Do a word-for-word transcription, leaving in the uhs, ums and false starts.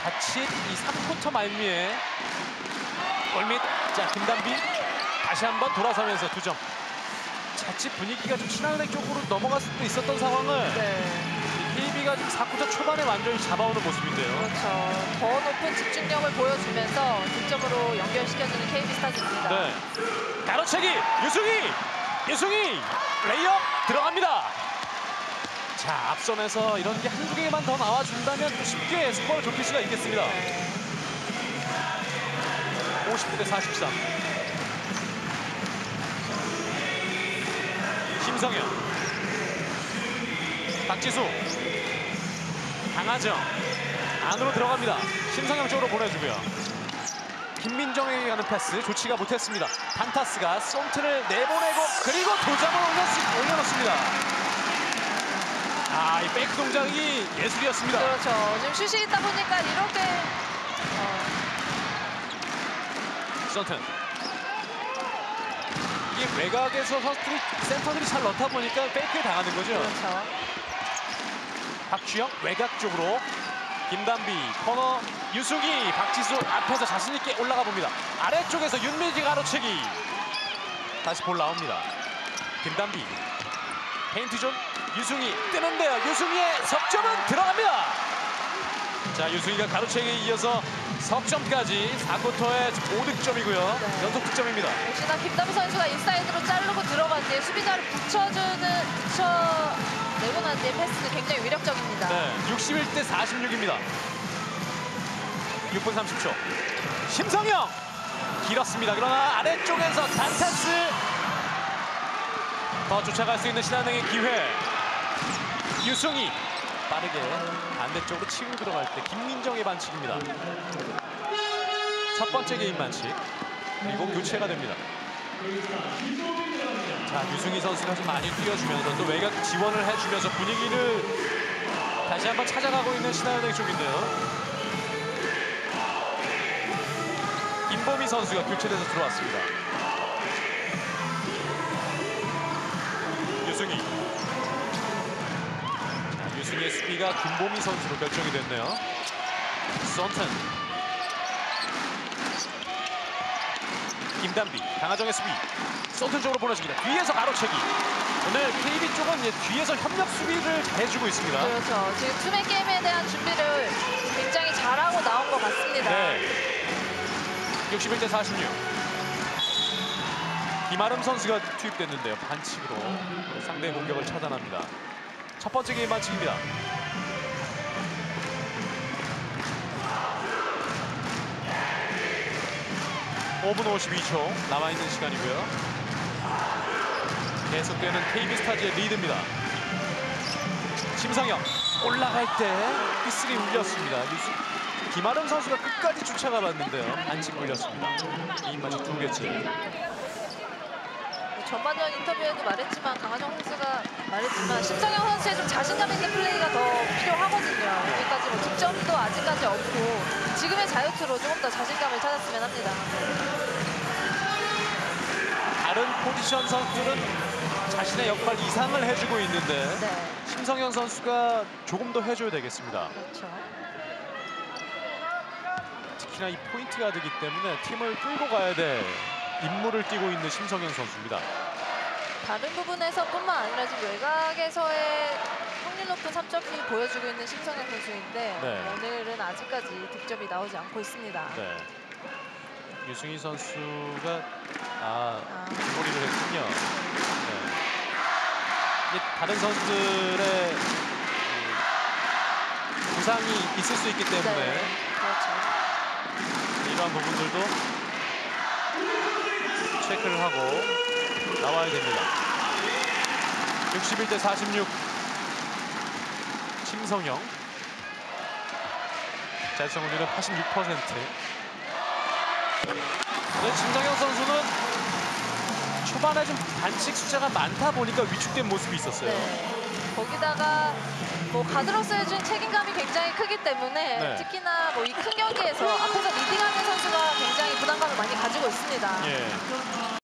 자칫 이 삼 쿼터 말미에 골밑. 자, 김단비 다시 한번 돌아서면서 두 점. 자칫 분위기가 좀 신한은행 쪽으로 넘어갈 수도 있었던 상황을 네. 케이비가 지금 사 쿼터 초반에 완전히 잡아오는 모습인데요. 그렇죠. 더 높은 집중력을 보여주면서 득점으로 연결시켜주는 케이비 스타즈입니다. 네. 가로채기 유승희! 유승희! 레이업 들어갑니다. 자, 앞선에서 이런 게 한두 개만 더 나와준다면 쉽게 스코어를 좁힐 수가 있겠습니다. 네. 오십 대 사십삼. 심성현. 박지수. 강하정. 안으로 들어갑니다. 심성현 쪽으로 보내주고요. 김민정에게 가는 패스 좋지가 못했습니다. 판타스가 솜트를 내보내고 그리고 두 점을 올렸, 올려놓습니다. 아, 이 페이크 동작이 예술이었습니다. 그렇죠. 지금 슛이 있다 보니까 이렇게 어, 썬튼. 이게 외곽에서 선수들이 센터들이 잘 넣다 보니까 페이크에 당하는 거죠. 그렇죠. 박주영 외곽 쪽으로 김단비 코너 유승희 박지수 앞에서 자신 있게 올라가 봅니다. 아래쪽에서 윤미지 가로채기. 다시 볼 나옵니다. 김단비 페인트존 유승희 뜨는데요. 유승희의 석점은 들어갑니다. 자, 유승희가 가로채기에 이어서 석점까지 사 쿼터에 오 득점이고요. 네. 연속 득점입니다. 역시나 김다비 선수가 인사이드로 자르고 들어갈 때 수비자를 붙여주는 붙여내고 난 뒤에 패스는 굉장히 위력적입니다. 네, 육십일 대 사십육입니다. 육 분 삼십 초. 심성영 길었습니다. 그러나 아래쪽에서 단타스. 더 쫓아갈 수 있는 신한은행의 기회. 유승희 빠르게 반대쪽으로 치고 들어갈 때 김민정의 반칙입니다. 첫 번째 개인 반칙. 그리고 교체가 됩니다. 자, 유승희 선수가 좀 많이 뛰어주면서 또 외곽 지원을 해주면서 분위기를 다시 한번 찾아가고 있는 신한은행 쪽인데요. 김보미 선수가 교체돼서 들어왔습니다. 유승희. 자, 유승희의 수비가 김보미 선수로 결정이 됐네요. 썬튼. 김단비, 강하정의 수비. 썬튼 쪽으로 보내줍니다. 뒤에서 가로채기. 오늘 케이비 쪽은 이제 뒤에서 협력 수비를 잘해주고 있습니다. 그렇죠. 지금 투맨 게임에 대한 준비를 굉장히 잘하고 나온 것 같습니다. 네. 육십일 대 사십육. 김아름 선수가 투입됐는데요. 반칙으로 상대의 공격을 차단합니다. 첫 번째 게임 반칙입니다. 오 분 오십이 초 남아있는 시간이고요. 계속되는 케이비 스타즈의 리드입니다. 심성영 올라갈 때 휘슬이 울렸습니다. 김아름 선수가 끝까지 쫓아가 봤는데요. 반칙 울렸습니다. 이 맞춰 두 개째. 전반전 인터뷰에도 말했지만 강하정 선수가 말했지만 심성영 선수의 좀 자신감 있는 플레이가 더 필요하거든요. 여기까지 뭐 득점도 아직까지 없고 지금의 자유투로 조금 더 자신감을 찾았으면 합니다. 다른 포지션 선수들은 자신의 역할 이상을 해주고 있는데 네. 심성영 선수가 조금 더 해줘야 되겠습니다. 그렇죠. 특히나 이 포인트 가드이기 때문에 팀을 끌고 가야 될 임무를 띠고 있는 심성영 선수입니다. 다른 부분에서뿐만 아니라 지금 외곽에서의 확률 높은 삼 점을 보여주고 있는 심성현 선수인데 네. 오늘은 아직까지 득점이 나오지 않고 있습니다. 네. 유승희 선수가 아, 아. 뒷머리를 했군요. 네. 이게 다른 선수들의 그 부상이 있을 수 있기 때문에 네. 그렇죠. 이러한 부분들도 체크를 하고 나와야 됩니다. 육십일 대 사십육. 심성영. 달성률은 팔십육 퍼센트. 네, 심성영 선수는 초반에 좀 반칙 숫자가 많다 보니까 위축된 모습이 있었어요. 네. 거기다가 뭐 가드로서 해준 책임감이 굉장히 크기 때문에 네. 특히나 뭐 이 큰 경기에서 앞에서 리딩하는 선수가 굉장히 부담감을 많이 가지고 있습니다. 예.